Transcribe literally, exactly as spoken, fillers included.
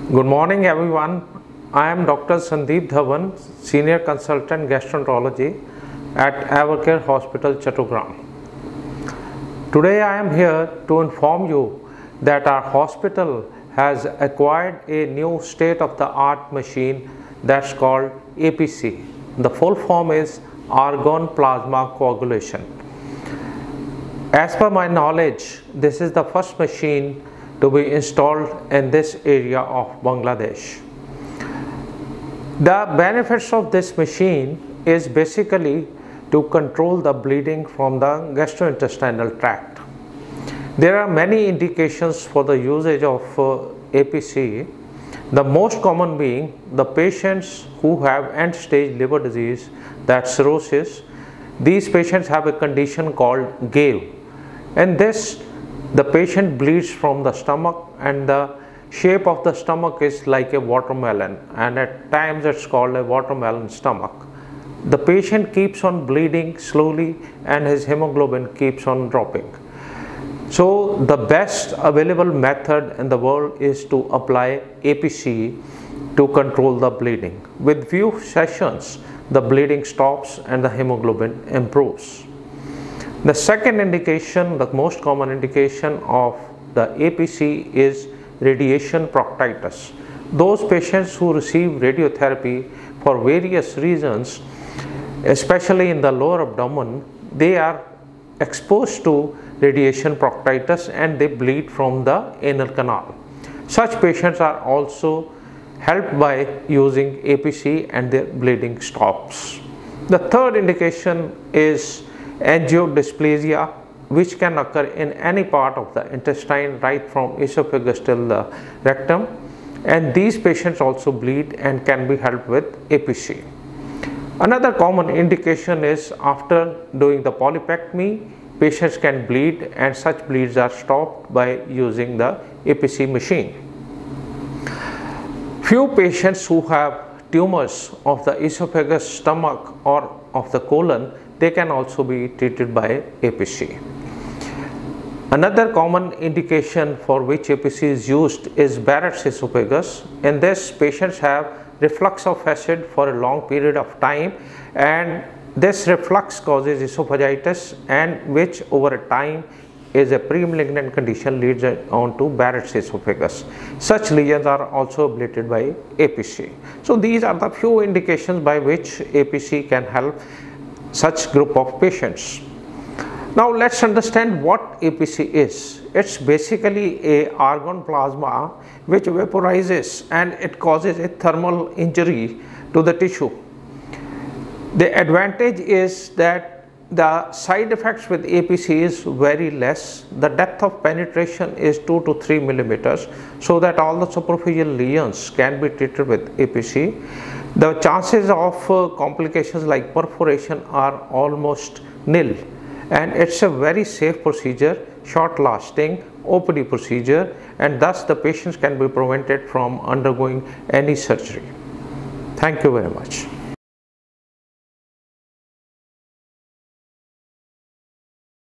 Good morning everyone. I am Doctor Sandeep Dhavan, Senior Consultant Gastroenterology at Evercare Hospital Chattogram. Today I am here to inform you that our hospital has acquired a new state-of-the-art machine that's called A P C. The full form is Argon Plasma Coagulation. As per my knowledge, this is the first machine to be installed in this area of Bangladesh. The benefits of this machine is basically to control the bleeding from the gastrointestinal tract. There are many indications for the usage of uh, A P C. The most common being the patients who have end-stage liver disease, that's cirrhosis. These patients have a condition called G A V. And this, the patient bleeds from the stomach and the shape of the stomach is like a watermelon, and at times it's called a watermelon stomach. The patient keeps on bleeding slowly and his hemoglobin keeps on dropping. So the best available method in the world is to apply A P C to control the bleeding. With few sessions, the bleeding stops and the hemoglobin improves. The second indication, the most common indication of the A P C is radiation proctitis. Those patients who receive radiotherapy for various reasons, especially in the lower abdomen, they are exposed to radiation proctitis and they bleed from the anal canal. Such patients are also helped by using A P C and their bleeding stops. The third indication is angiodysplasia, which can occur in any part of the intestine, right from esophagus till the rectum, and these patients also bleed and can be helped with A P C. Another common indication is after doing the polypectomy, patients can bleed, and such bleeds are stopped by using the A P C machine. Few patients who have tumors of the esophagus, stomach, or of the colon, they can also be treated by A P C. Another common indication for which A P C is used is Barrett's esophagus. In this, patients have reflux of acid for a long period of time, and this reflux causes esophagitis, and which over a time is a pre-malignant condition, leads on to Barrett's esophagus. Such lesions are also ablated by A P C. So these are the few indications by which A P C can help such group of patients. Now let's understand what A P C is. It's basically a argon plasma which vaporizes and it causes a thermal injury to the tissue. The advantage is that the side effects with A P C is very less. The depth of penetration is two to three millimeters, so that all the superficial lesions can be treated with A P C. The chances of uh, complications like perforation are almost nil, and it's a very safe procedure, short lasting O P D procedure, and thus the patients can be prevented from undergoing any surgery. Thank you very much.